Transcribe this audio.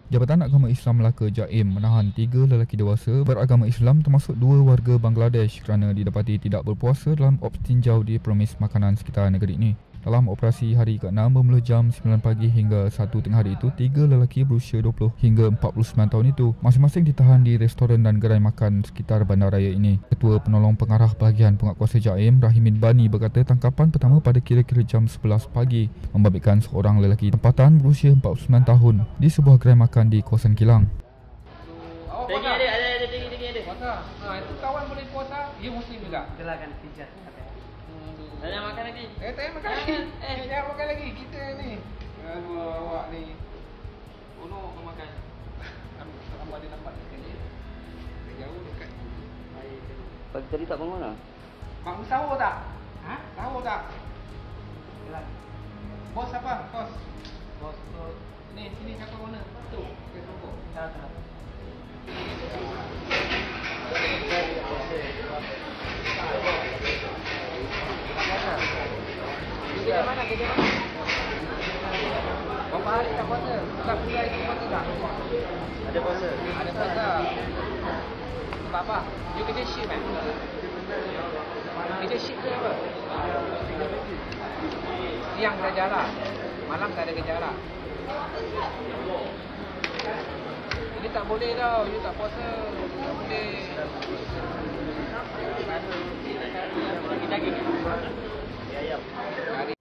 Jabatan Agama Islam Melaka JAIM menahan 3 lelaki dewasa beragama Islam termasuk 2 warga Bangladesh kerana didapati tidak berpuasa dalam ops tinjau di permis makanan sekitar negeri ini. Dalam operasi hari ke-6 bermula jam 9 pagi hingga 1 tengah hari itu, 3 lelaki berusia 20 hingga 49 tahun itu masing-masing ditahan di restoran dan gerai makan sekitar bandaraya ini. Ketua Penolong Pengarah Bahagian Penguatkuasa JAIM, Rahimin Bani berkata tangkapan pertama pada kira-kira jam 11 pagi membabitkan seorang lelaki tempatan berusia 49 tahun di sebuah gerai makan di kawasan Kilang. Tinggi ada tinggi. Puasa. Itu kawan boleh puasa, dia muslim juga. Silakan pijat. Jangan makan lagi. Tak makan lagi. Jangan makan lagi. Kita ni. Aduh, awak ni. Ono kau makan. Kamu ada nampak sekali. Jauh dekat. Pagi tadi tak bangun lah? Bangun sahur tak? Ha? Sahur tak? Bos apa? Bos. Bos. Ni sini siapa owner? Tu. Ke rokok. Tak. Kerja mana? Berapa hari tak puasa? Tak bulan itu puasa tak? Ada puasa? Ada puasa. Sebab apa? You kerja shift kan? Kerja shift ke apa? Siang saja lah. Malam tak ada kerja lah. Ini tak boleh tau. You tak puasa. Tak boleh. Daging. Ayam.